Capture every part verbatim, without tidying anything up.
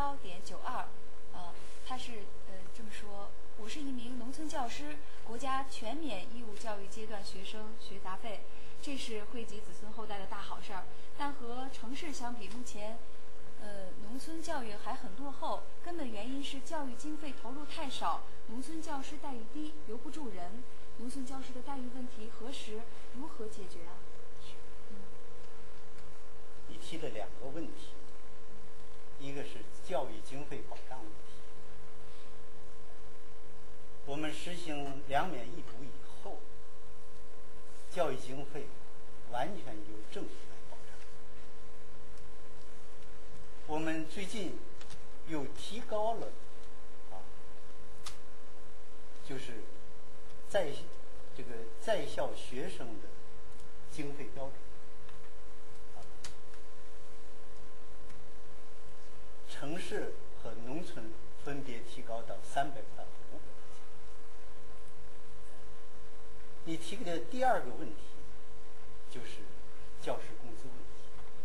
幺点九二，啊，他是呃这么说：我是一名农村教师，国家全免义务教育阶段学生学杂费，这是惠及子孙后代的大好事儿。但和城市相比，目前呃农村教育还很落后，根本原因是教育经费投入太少，农村教师待遇低，留不住人。农村教师的待遇问题何时如何解决啊？嗯， 你提了两个问题，一个是教育经费保障问题。我们实行两免一补以后，教育经费完全由政府来保障。我们最近又提高了啊，就是在这个在校学生的经费标准，啊，城市和农村分别提高到三百块和五百块钱。你提的第二个问题就是教师工资问题。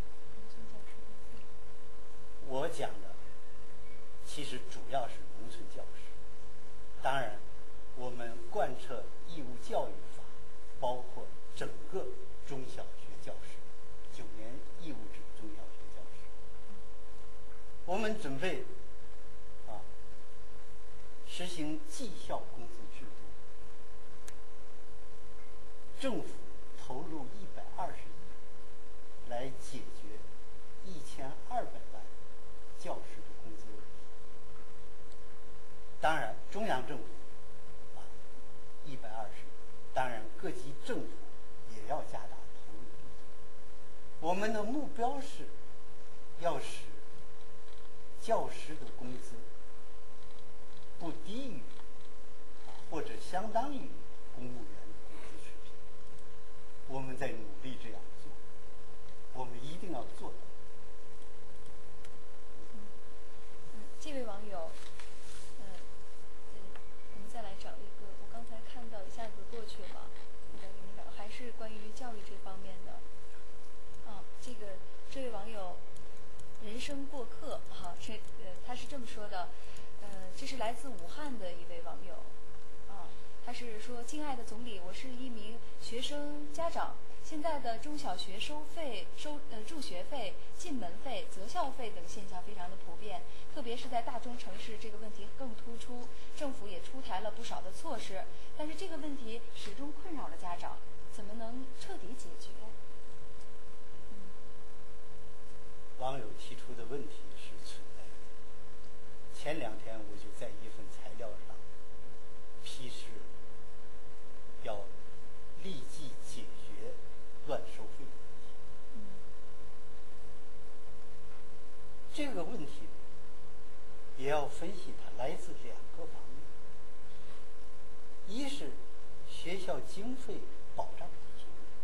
我讲的其实主要是农村教师，当然我们贯彻义务教育法，包括整个中小学教师，九年义务制中小学教师，我们准备啊实行绩效工资制度，政府投入一百二十亿来解决一千二百万教师的工资问题。当然，中央政府啊一百二十亿，当然各级政府也要加大投入力度。我们的目标是要使教师的工资不低于或者相当于公务员的工资水平。我们在努力这样做，我们一定要做到。 嗯，嗯这位网友，嗯，嗯，我们再来找一个，我刚才看到一下子过去了，我再给你找，还是关于教育这方面的。啊，这个这位网友，人生过客哈、啊，这呃他是这么说的，呃，这是来自武汉的一位网友，啊，他是说：亲爱的总理，我是一名学生家长。现在的中小学收费、收呃助学费、进门费、择校费等现象非常的普遍，特别是在大中城市，这个问题更突出。政府也出台了不少的措施，但是这个问题始终困扰了家长，怎么能彻底解决？嗯， 网友提出的问题是存在的。前两天我就在一份材料上批示，要立即解决乱收费的问题。 嗯， 这个问题也要分析它来自两个方面，一是学校经费保障不足，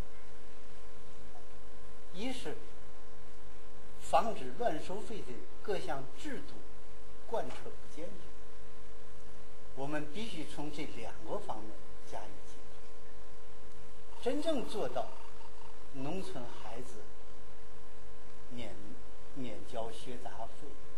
一是防止乱收费的各项制度贯彻不坚决。我们必须从这两个方面加以解决，真正做到农村孩子免免交学杂费，